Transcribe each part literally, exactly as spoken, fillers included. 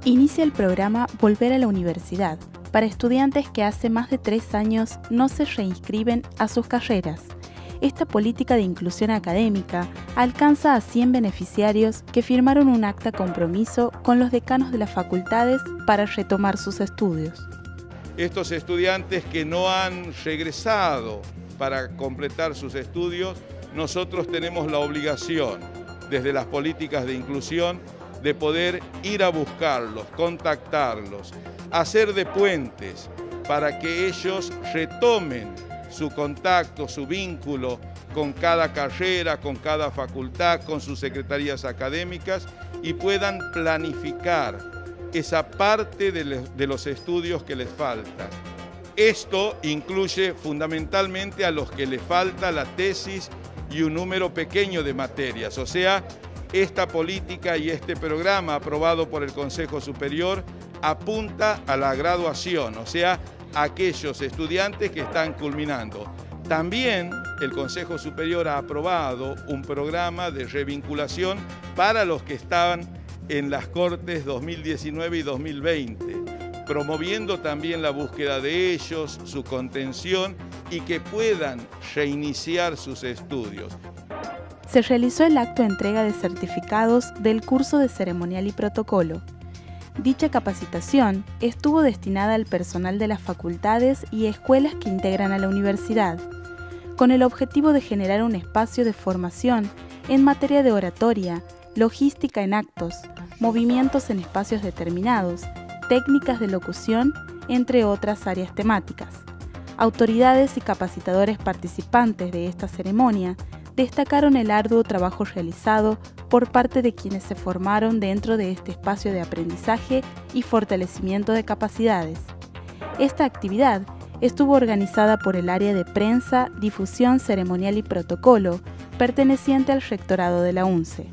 Inicia el programa Volver a la Universidad para estudiantes que hace más de tres años no se reinscriben a sus carreras. Esta política de inclusión académica alcanza a cien beneficiarios que firmaron un acta compromiso con los decanos de las facultades para retomar sus estudios. Estos estudiantes que no han regresado para completar sus estudios, nosotros tenemos la obligación, desde las políticas de inclusión, de poder ir a buscarlos, contactarlos, hacer de puentes para que ellos retomen su contacto, su vínculo con cada carrera, con cada facultad, con sus secretarías académicas y puedan planificar esa parte de los estudios que les falta. Esto incluye fundamentalmente a los que les falta la tesis y un número pequeño de materias, o sea, esta política y este programa aprobado por el Consejo Superior apunta a la graduación, o sea, a aquellos estudiantes que están culminando. También el Consejo Superior ha aprobado un programa de revinculación para los que estaban en las Cortes dos mil diecinueve y dos mil veinte, promoviendo también la búsqueda de ellos, su contención y que puedan reiniciar sus estudios. Se realizó el acto de entrega de certificados del curso de Ceremonial y Protocolo. Dicha capacitación estuvo destinada al personal de las facultades y escuelas que integran a la universidad, con el objetivo de generar un espacio de formación en materia de oratoria, logística en actos, movimientos en espacios determinados, técnicas de locución, entre otras áreas temáticas. Autoridades y capacitadores participantes de esta ceremonia destacaron el arduo trabajo realizado por parte de quienes se formaron dentro de este espacio de aprendizaje y fortalecimiento de capacidades. Esta actividad estuvo organizada por el área de prensa, difusión, ceremonial y protocolo, perteneciente al rectorado de la UNCE.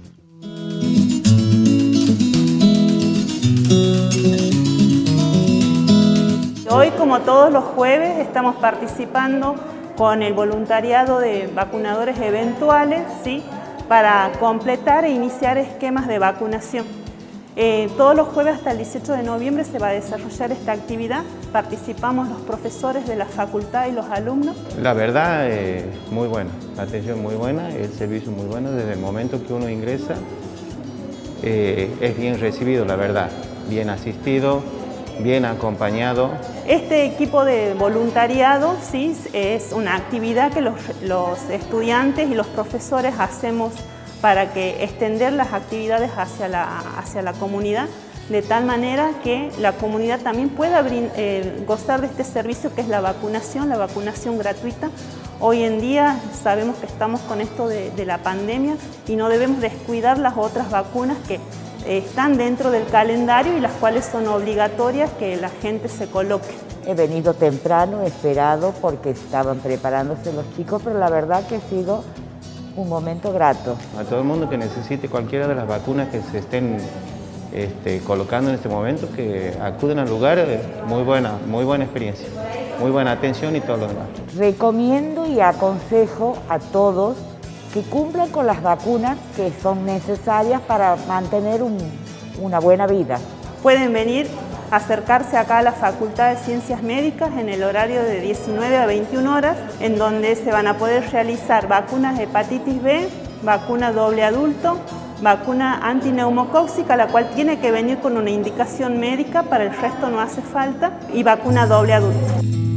Hoy, como todos los jueves, estamos participando con el voluntariado de vacunadores eventuales, ¿sí?, para completar e iniciar esquemas de vacunación. Eh, todos los jueves hasta el dieciocho de noviembre se va a desarrollar esta actividad. Participamos los profesores de la facultad y los alumnos. La verdad, eh, muy buena, la atención muy buena, el servicio muy bueno. Desde el momento que uno ingresa, eh, es bien recibido, la verdad, bien asistido, bien acompañado. Este equipo de voluntariado, sí, es una actividad que los, los estudiantes y los profesores hacemos para que extender las actividades hacia la, hacia la comunidad, de tal manera que la comunidad también pueda eh, gozar de este servicio que es la vacunación, la vacunación gratuita. Hoy en día sabemos que estamos con esto de, de la pandemia y no debemos descuidar las otras vacunas que están dentro del calendario y las cuales son obligatorias que la gente se coloque. He venido temprano, esperado, porque estaban preparándose los chicos, pero la verdad que ha sido un momento grato. A todo el mundo que necesite cualquiera de las vacunas que se estén este, colocando en este momento, que acuden al lugar, muy buena, muy buena experiencia, muy buena atención y todo lo demás. Recomiendo y aconsejo a todos que cumplan con las vacunas que son necesarias para mantener un, una buena vida. Pueden venir a acercarse acá a la Facultad de Ciencias Médicas en el horario de diecinueve a veintiuna horas, en donde se van a poder realizar vacunas de hepatitis B, vacuna doble adulto, vacuna antineumocóxica, la cual tiene que venir con una indicación médica, para el resto no hace falta, y vacuna doble adulto.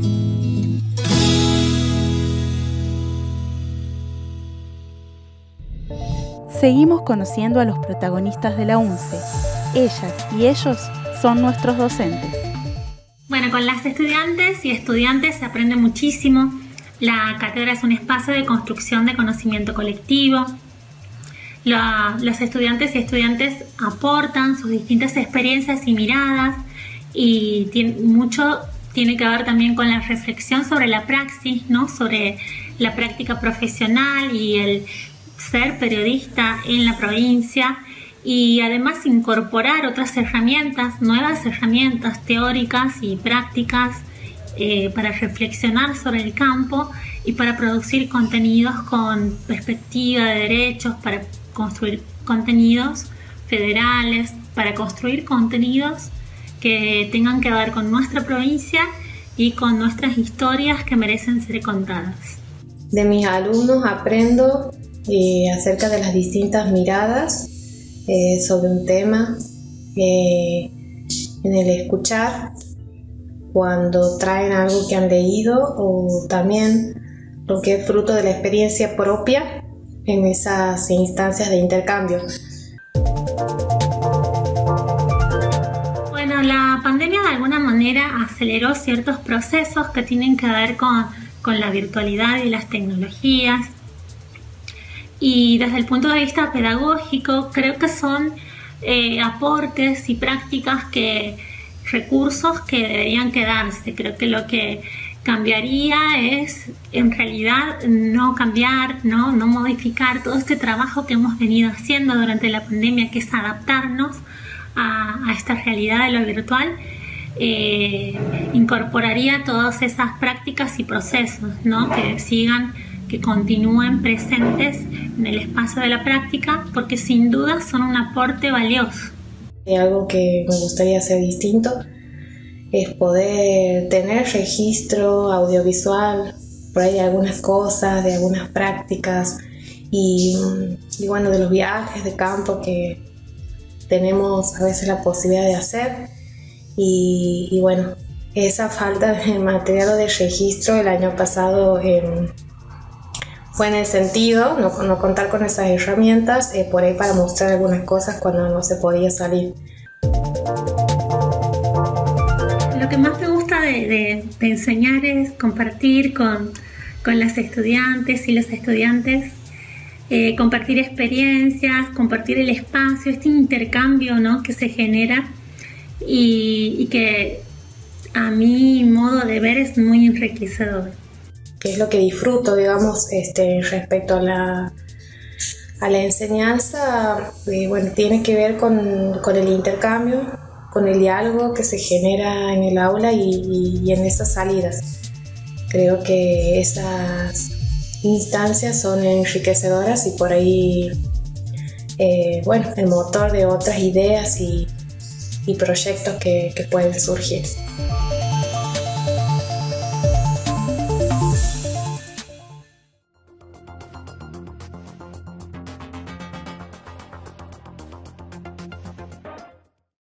Seguimos conociendo a los protagonistas de la UNCE. Ellas y ellos son nuestros docentes. Bueno, con las estudiantes y estudiantes se aprende muchísimo. La cátedra es un espacio de construcción de conocimiento colectivo. La, los estudiantes y estudiantes aportan sus distintas experiencias y miradas, y tiene, mucho tiene que ver también con la reflexión sobre la praxis, ¿no? Sobre la práctica profesional y el ser periodista en la provincia, y además incorporar otras herramientas, nuevas herramientas teóricas y prácticas eh, para reflexionar sobre el campo y para producir contenidos con perspectiva de derechos, para construir contenidos federales, para construir contenidos que tengan que ver con nuestra provincia y con nuestras historias que merecen ser contadas. De mis alumnos aprendo eh, acerca de las distintas miradas eh, sobre un tema, eh, en el escuchar, cuando traen algo que han leído o también lo que es fruto de la experiencia propia en esas instancias de intercambio. Bueno, la pandemia de alguna manera aceleró ciertos procesos que tienen que ver con, con la virtualidad y las tecnologías. Y desde el punto de vista pedagógico, creo que son eh, aportes y prácticas que recursos que deberían quedarse. Creo que lo que cambiaría es en realidad no cambiar, no, no modificar todo este trabajo que hemos venido haciendo durante la pandemia, que es adaptarnos a, a esta realidad de lo virtual. Eh, incorporaría todas esas prácticas y procesos, ¿no? Que sigan, que continúen presentes en el espacio de la práctica, porque sin duda son un aporte valioso. Y algo que me gustaría hacer distinto es poder tener registro audiovisual por ahí de algunas cosas, de algunas prácticas y, y bueno, de los viajes de campo que tenemos a veces la posibilidad de hacer y, y bueno, esa falta de material o de registro el año pasado eh, fue en el sentido no, no contar con esas herramientas eh, por ahí para mostrar algunas cosas cuando no se podía salir. Lo que más me gusta de, de, de enseñar es compartir con, con las estudiantes y los estudiantes, eh, compartir experiencias, compartir el espacio, este intercambio, ¿no?, que se genera y, y que a mi modo de ver es muy enriquecedor. Que es lo que disfruto, digamos, este, respecto a la, a la enseñanza, eh, bueno, tiene que ver con, con el intercambio, con el diálogo que se genera en el aula y, y, y en esas salidas. Creo que esas instancias son enriquecedoras y por ahí, eh, bueno, el motor de otras ideas y, y proyectos que, que pueden surgir.